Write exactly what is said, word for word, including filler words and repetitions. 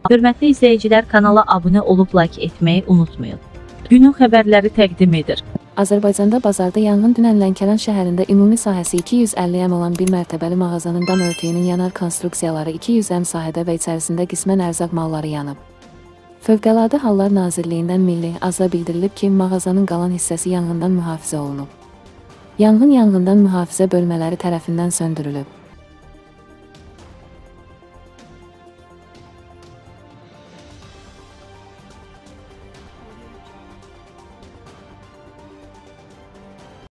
Hörmətli izləyicilər, kanala abunə olub like etməyi unutmayın. Günün xəbərləri təqdim edir. Azərbaycanda bazarda yanğın dünən Lənkəran şəhərində ümumi sahəsi iki yüz əlli əm olan bir mərtəbəli mağazanın dam örtüyünün yanar konstruksiyaları iki yüz əm sahədə və içərisində qismən ərzaq malları yanıb. Fövqəladə Hallar Nazirliyindən Milli Azla bildirilib ki, mağazanın qalan hissəsi yanğından mühafizə olunub. Yanğın yanğından mühafizə bölmələri tərəfindən söndürülüb.